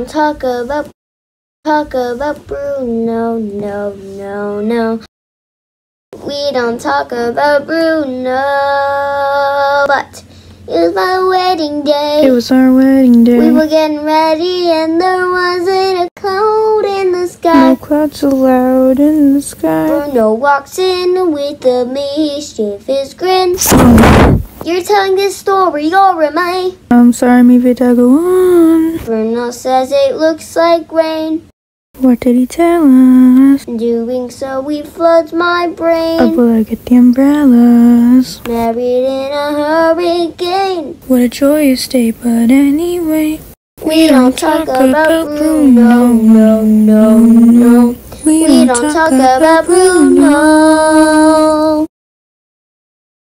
Talk about Bruno, no, no, no. We don't talk about Bruno, but it was my wedding day. It was our wedding day. We were getting ready and there wasn't a cloud in the sky. No clouds allowed in the sky. Bruno walks in with a mischievous grin. You're telling this story, or am I? I'm sorry, mi vida, go on. Bruno says it looks like rain. What did he tell us? Doing so he floods my brain. Oh, boy, get the umbrellas. Married in a hurricane. What a joyous day, but anyway. We don't talk about Bruno, no, no, no. We don't talk about Bruno.